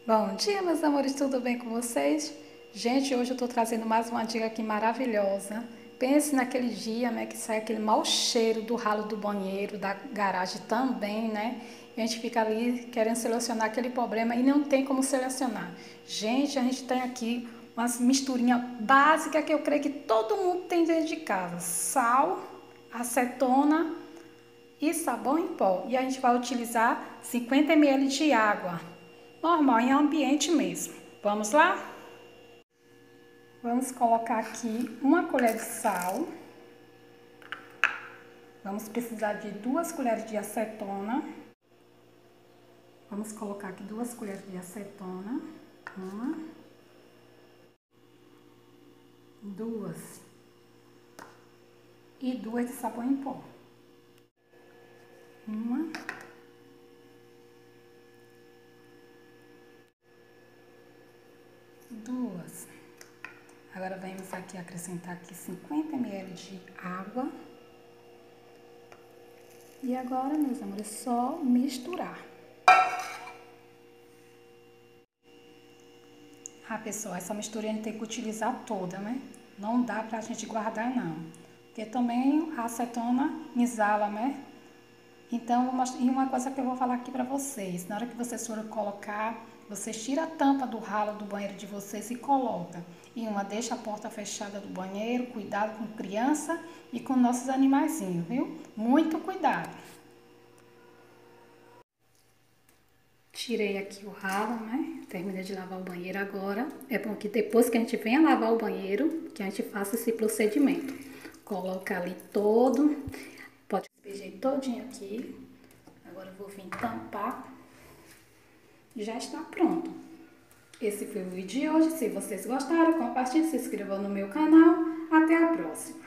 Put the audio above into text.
Bom dia, meus amores, tudo bem com vocês? Gente, hoje eu tô trazendo mais uma dica aqui maravilhosa. Pense naquele dia, né, que sai aquele mau cheiro do ralo do banheiro, da garagem também, né? E a gente fica ali querendo selecionar aquele problema e não tem como selecionar. Gente, a gente tem aqui umas misturinha básica que eu creio que todo mundo tem dentro de casa. Sal, acetona e sabão em pó. E a gente vai utilizar 50 ml de água normal, em ambiente mesmo. Vamos lá? Vamos colocar aqui uma colher de sal. Vamos precisar de 2 colheres de acetona. Vamos colocar aqui 2 colheres de acetona. Uma. 2. E 2 de sabão em pó. Uma. 2. Agora vamos aqui acrescentar aqui 50 ml de água. E agora, meus amores, é só misturar. Pessoal, essa mistura a gente tem que utilizar toda, né? Não dá pra gente guardar, não. Porque também a acetona exala, né? Então, e uma coisa que eu vou falar aqui pra vocês. Na hora que vocês forem colocar, vocês tiram a tampa do ralo do banheiro de vocês e coloca. E deixa a porta fechada do banheiro, cuidado com criança e com nossos animaizinhos, viu? Muito cuidado. Tirei aqui o ralo, né? Terminei de lavar o banheiro agora. É bom que depois que a gente venha lavar o banheiro, que a gente faça esse procedimento. Coloca ali todo, pode despejar todinho aqui. Agora eu vou vir tampar. Já está pronto. Esse foi o vídeo de hoje. Se vocês gostaram, compartilhe, se inscrevam no meu canal. Até a próxima.